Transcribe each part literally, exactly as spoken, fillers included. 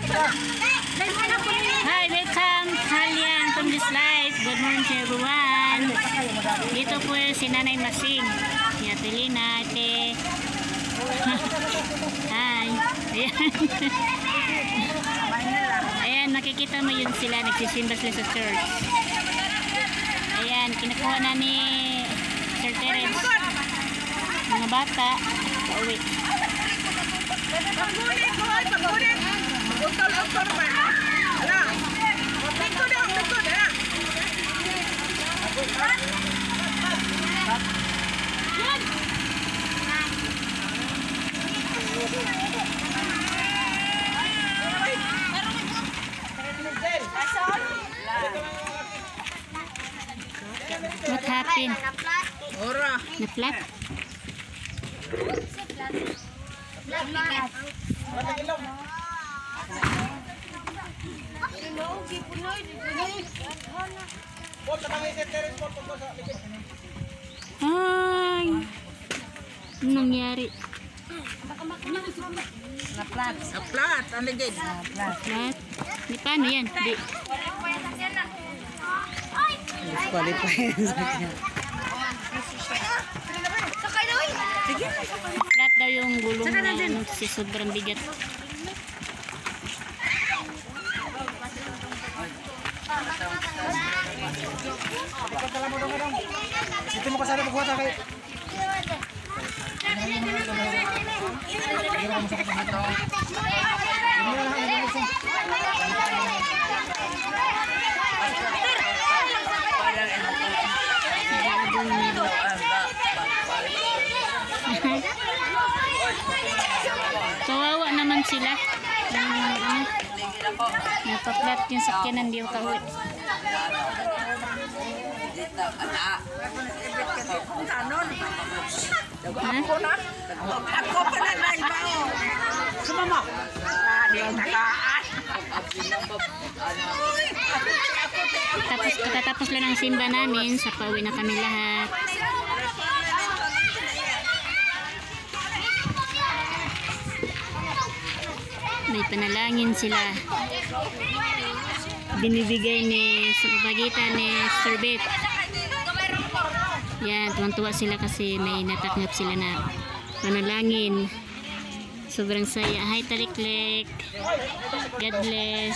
Hi, welcome Halian from this life. Good morning to everyone. Dito po si Nanay Masing. Si Ate Lina, Ate. Hi. Ayan. Ayan, makikita mo yun sila. Nagsisimba sila sa church. Ayan, kinukuha na ni Sir Terence. Mga bata, pauwi. Pagkulit ko, ay pagkulit. Utol-utol ba? Hala. Likod daw, likod ha. Yan. What happened? Ora. Na-flat? Ay, anong nangyari? Na-flat. Na-flat. Ano din? Flat? Di paano yan? Di. Disqualify. Flat daw yung gulong na ano, kasi sobrang bigat. Ito mo kasama pagkuha kay. Kawawa naman sila. Um, napaplat yung sakyanan di yung kahoy. Ha? Ako pa na naibao. Sumama. Tapos katatapos lang ang simba namin, sa pauwi na kami lahat. May panalangin sila. Binibigay ni sa pagitan ni Sir Bet. Yan, tuwang-tuwa sila kasi may nataknap sila na panalangin. Sobrang saya. Hi, Taliklik. God bless.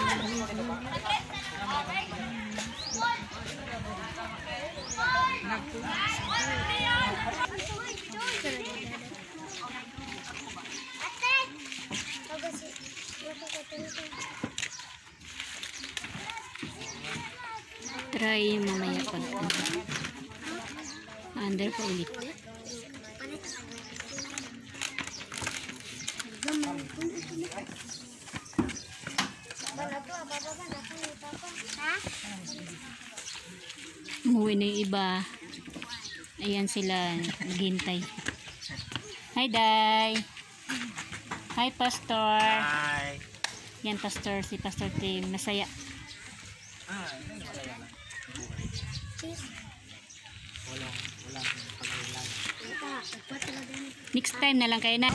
Try mamaya pag under pa ulit. Umuwi na yung iba. Ayan sila naghintay. Hi, Day. Hi, Pastor. Hi. Yan, Pastor. Si Pastor Tim. Masaya. Ah, masaya na. Walang, walang paglalag. Next time na lang kayo na.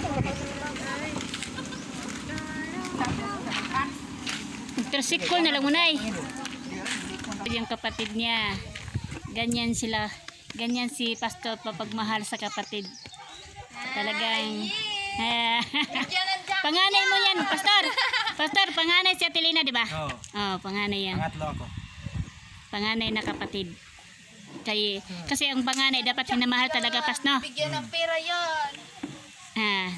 Tricycle na lang muna eh. Yung kapatid niya. Ganyan sila. Ganyan si Pastor papagmahal sa kapatid. Talagang uh, panganay mo yan, Pastor. Pastor, panganay si Ate Lina, di ba? Oo. Oh, panganay yan. Pangatlo ako. Panganay na kapatid. Kay, kasi ang panganay dapat minamahal talaga, Pas, no? Bigyan ng pera yan. Ah.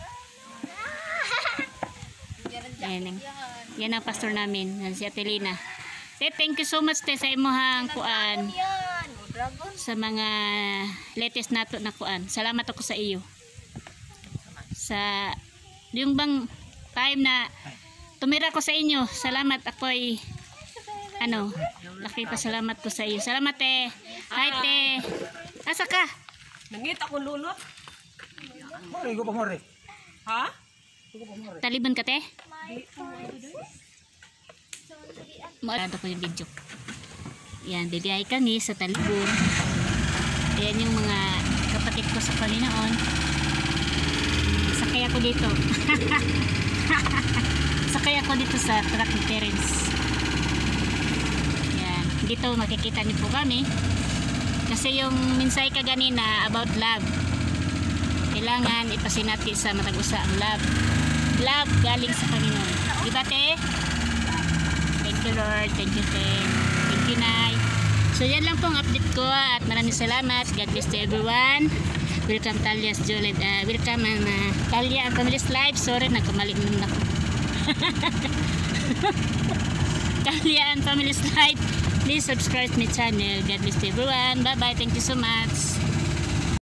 Yan, yan ang pastor namin, si Ate Lina. Te, thank you so much te sa imuhang kuan. Sa mga latest nato na kuan. Salamat ako sa iyo. Sa yung bang time na tumira ko sa inyo. Salamat ako ay ano, laki pa salamat ko sa iyo. Salamat te. Hi te. Asa ka? Nangita ko lulot. Mori ko pa mori. Ha? Talibon ka te? Maarado ko yung video. Yan, bibiyahe kami sa Talibon. Ayan yung mga kapatid ko sa Panginoon. Sakay ako dito. Sakay Sumakay ako dito sa truck ni parents. Yan. Dito makikita niyo po kami. Kasi yung minsay ka ganina about love. Kailangan ipasinati sa matag-usa ang love. Love galing sa Panginoon. Diba, te? Thank you, Lord. Thank you, te. Thank you, Nay. So, yan lang pong update ko at maraming salamat. God bless to everyone. Welcome, Talia's Jolid. Uh, welcome, uh, Talia and Family's Live. Sorry, nagkamali naman ako. Talia and Family's Live. Please subscribe to my channel. God bless to everyone. Bye-bye. Thank you so much.